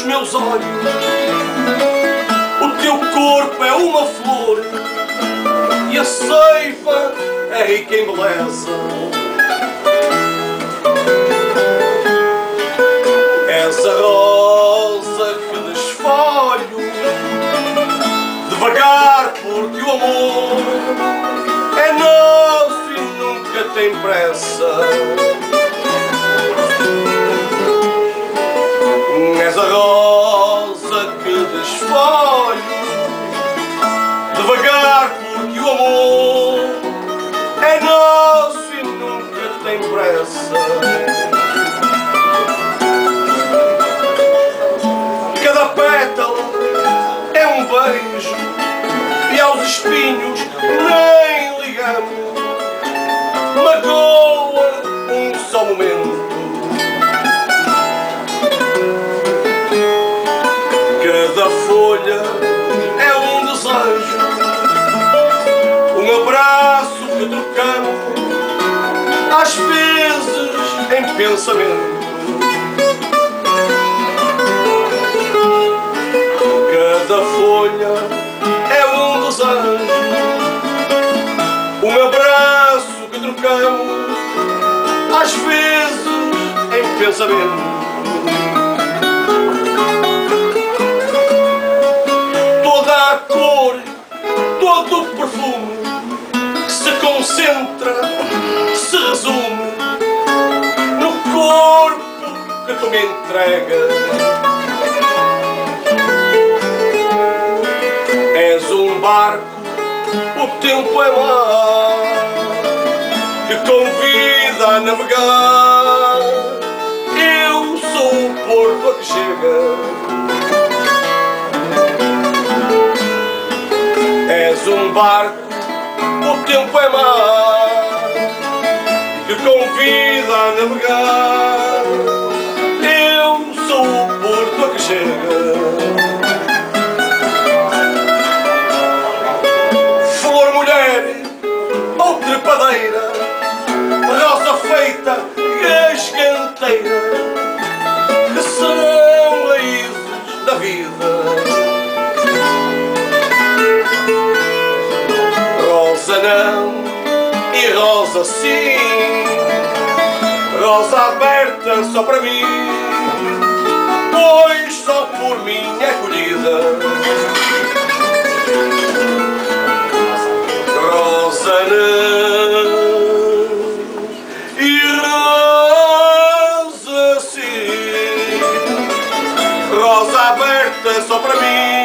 meus olhos, o teu corpo é uma flor e a ceifa é rica em beleza. És a rosa que desfolho devagar, porque o amor é nosso e nunca tem pressa. És a rosa que desfolho devagar, porque o amor é nosso e nunca tem pressa. Cada pétala é um beijo e aos espinhos nem ligamos. Magoa um só momento. Cada folha é um desejo, um abraço que trocamos, às vezes em pensamento. Cada folha é um desejo, um abraço que trocamos, às vezes em pensamento. Toda a cor, todo o perfume se concentra, se resume no corpo que tu me entregas. És um barco, o tempo é mar que convida a navegar. Eu sou o porto a que chega. És um barco, o tempo é mar que convida a navegar. Eu sou o porto a que chega. Flor, mulher ou trepadeira, rosa feita, gasganteira, que são raízes da vida. Rosa não e rosa sim, rosa aberta só para mim, pois só por mim é colhida. Rosa não e rosa sim, rosa aberta só para mim,